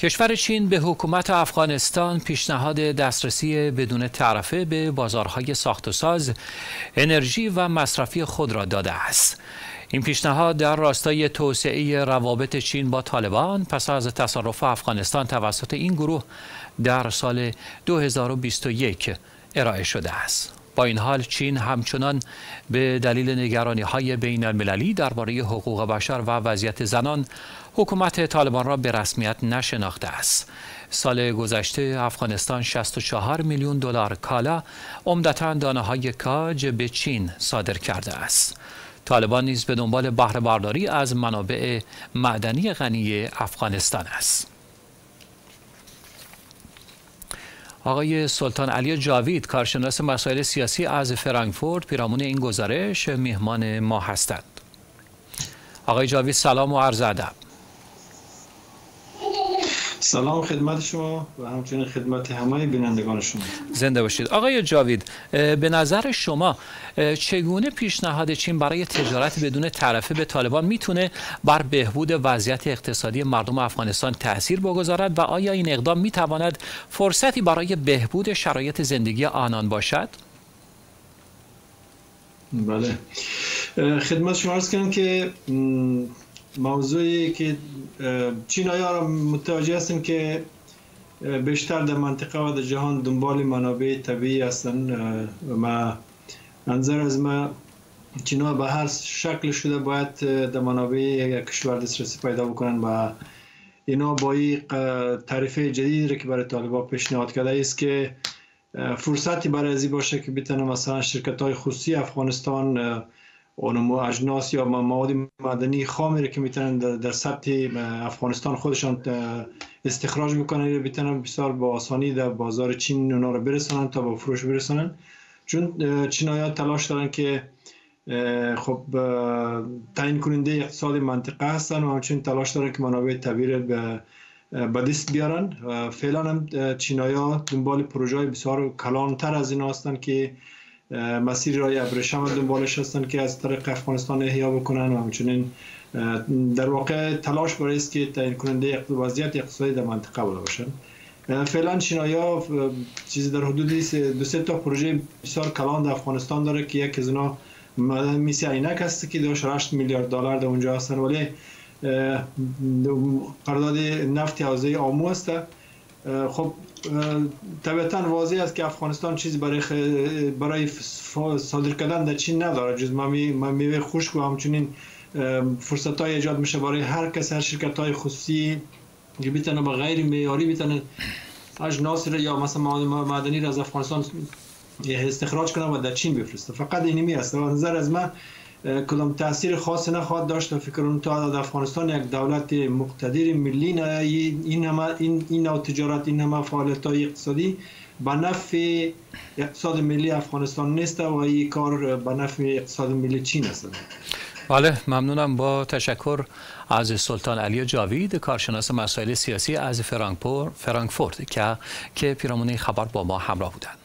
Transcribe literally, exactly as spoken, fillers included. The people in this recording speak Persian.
کشور چین به حکومت افغانستان پیشنهاد دسترسی بدون تعرفه به بازارهای ساخت و ساز، انرژی و مصرفی خود را داده است. این پیشنهاد در راستای توسعه روابط چین با طالبان پس از تصرف افغانستان توسط این گروه در سال دو هزار و بیست و یک ارائه شده است. با این حال چین همچنان به دلیل نگرانی‌های بین المللی درباره حقوق بشر و وضعیت زنان حکومت طالبان را به رسمیت نشناخته است. سال گذشته افغانستان شصت و چهار میلیون دلار کالا، عمدتاً دانه‌های کاج، به چین صادر کرده است. طالبان نیز به دنبال بهره برداری از منابع معدنی غنی افغانستان است. آقای سلطان علی جاوید، کارشناس مسائل سیاسی از فرانکفورت، پیرامون این گزارش میهمان ما هستند. آقای جاوید سلام و عرض ادب. سلام خدمت شما و همچنین خدمت همه بینندگان شما. زنده باشید. آقای جاوید، به نظر شما چگونه پیشنهاد چین برای تجارت بدون تعرفه به طالبان میتونه بر بهبود وضعیت اقتصادی مردم افغانستان تأثیر بگذارد و آیا این اقدام میتواند فرصتی برای بهبود شرایط زندگی آنان باشد؟ بله، خدمت شما عرض کنم که موضوعی که چینایی‌ها را متوجه هستیم که بیشتر در منطقه و در جهان دنبال منابع طبیعی هستند و منظر از ما چینایی‌ها به هر شکل شده باید در منابع کشور دسترسی پیدا بکنن و اینا با این تعریف جدیدی که برای طالبان پیشنهاد کرده است که فرصتی برای ازی باشه که بتونه مثلا شرکت‌های خصوصی افغانستان اون اجناس یا مواد معدنی خامی که میتونن در, در سطح افغانستان خودشان استخراج بکنن، بتونن بسیار با آسانی در بازار چین اونا رو برسونن تا با فروش برسونن. چون چینایی‌ها تلاش دارن که خب تعیین کننده اقتصاد منطقه هستن و همچنین تلاش دارن که منابع طبیعی به به دست بیارن. فعلا هم چینایی‌ها دنبال پروژه‌های بسیار کلانتر از این هستن که مسیر رای ابریشم دنبالش هستند که از طریق افغانستان احیا بکنن و همچنین در واقع تلاش برای است که تعیین کننده وضعیت اقتصادی در منطقه باشه. فعلا چینایی‌ها چیزی در حدود دو سه تا پروژه بسیار کلان در افغانستان داره که یک از اینا میسی عینک است که داشت هشت میلیارد دلار در اونجا هستن، ولی قرارداد نفت حوزه آمو است. خب طبیعتاً واضح است که افغانستان چیزی برای خ... برای صادر کردن در چین نداره جز میوه خشک و همچنین فرصت‌های ایجاد میشه برای هر کس، هر شرکت‌های خصوصی که بتونه به غیر معیاری بتونه اجناس یا مثلا مواد معدنی را از افغانستان استخراج کنه و در چین بفرسته. فقط اینمی است. و نظر از من کدام تاثیر خاص نخواهد داشت و فکر کنم تا در افغانستان یک دولت مقتدر ملی نه این همه این این نوع تجارت، این همه فعالیت‌های اقتصادی به نفع اقتصاد ملی افغانستان نیست و این کار به نفع اقتصاد ملی چین است. بله، ممنونم. با تشکر از سلطان علی جاوید، کارشناس مسائل سیاسی از فرانکفورت که که پیرامون خبر با ما همراه بودند.